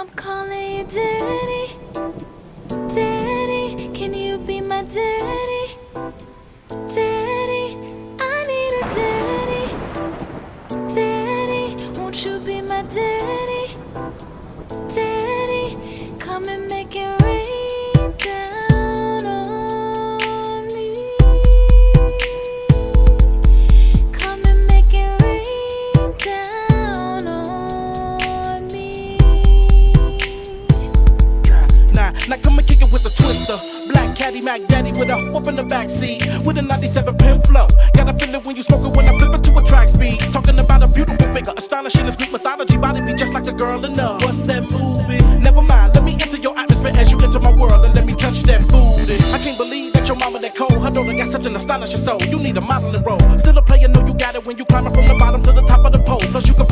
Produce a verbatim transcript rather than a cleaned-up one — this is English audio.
I'm calling you daddy, daddy, can you be my daddy, daddy, I need a daddy, daddy, won't you be my daddy, daddy, come and make it rain down on me, come and make it rain down on me. Nah, now come and kick it with a twister. Black caddy, Mac daddy with a whoop in the backseat with a ninety-seven pin flow. Got a feeling when you smoke it when I flip it to a track speed. Talking about a beautiful figure, astonishing as Greek mythology. Body be just like a girl in love. What's that movie? Never mind, let me enter your atmosphere as you enter my world and let me touch that booty. I can't believe that your mama that cold. Her daughter got such an astonishing soul. You need a modeling role. Still a player, know you got it when you climbing from the bottom to the top of the pole. Plus you can